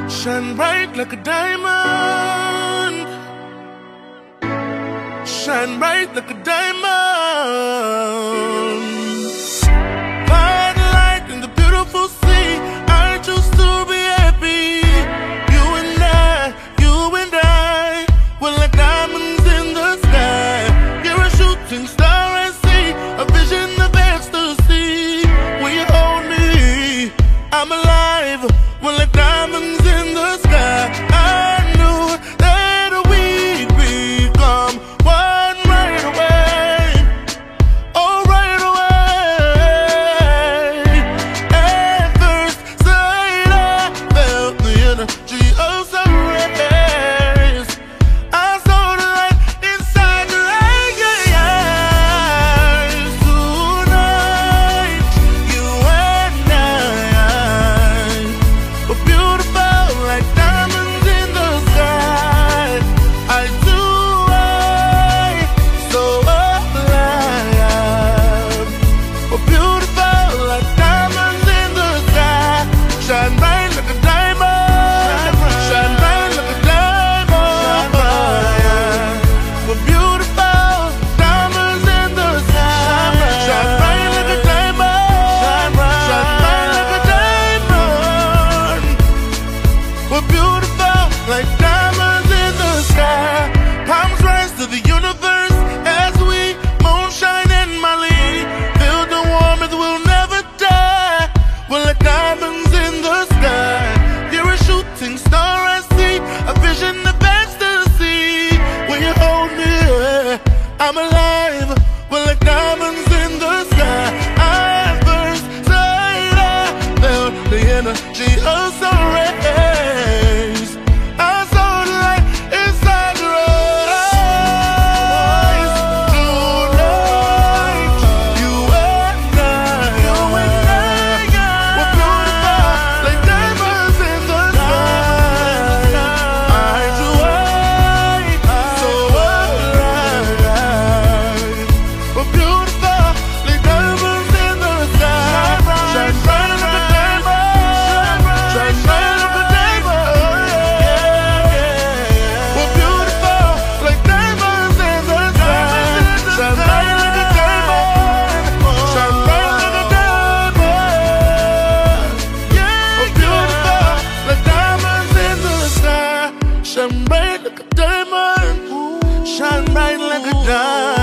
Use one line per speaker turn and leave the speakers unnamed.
Shine bright like a diamond. Shine bright like a diamond. Find light in the beautiful sea. I choose to be happy. You and I, we're like diamonds in the sky. You're a shooting star I see, a vision of ecstasy. When you hold me, I'm alive. We're like diamonds in the sky. I knew that we'd become one right away. Oh, right away. At first sight, I felt the energy of sun rays. I saw the light inside your eyes. Tonight, you and I were beautiful like diamonds in the sky. I do, so alive. We're beautiful like diamonds in the sky. Shine bright like a diamond. Shine bright like a diamond. We're beautiful diamonds in the sky. Shine bright like a diamond. Shine bright like a diamond. We're beautiful like diamonds in the sky. Palms rise to the universe as we moonshine in Mali. Feel the warmth, we'll never die. We're like diamonds in the sky. You're a shooting star I see, a vision of ecstasy. When you hold me, I'm alive. We're like diamonds in the sky. At first sight, I felt the energy of sun rays. I saw the light inside your eyes. Tonight, you and I, we're beautiful like diamonds in the sky. Eye to eye, so alive. We're beautiful like diamonds in the sky. Shine bright like a diamond. Shine bright like a diamond. We're beautiful like diamonds in the sky. Shine bright like a diamond. Shine bright like a diamond. We're beautiful like diamonds in the sky. Shine bright like a diamond. Shine bright like a diamond.